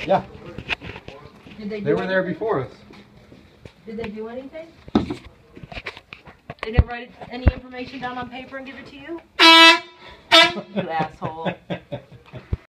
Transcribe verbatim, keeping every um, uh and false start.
Yeah. Did they do They were there anything? before us. Did they do anything? They didn't write any information down on paper and give it to you? You asshole.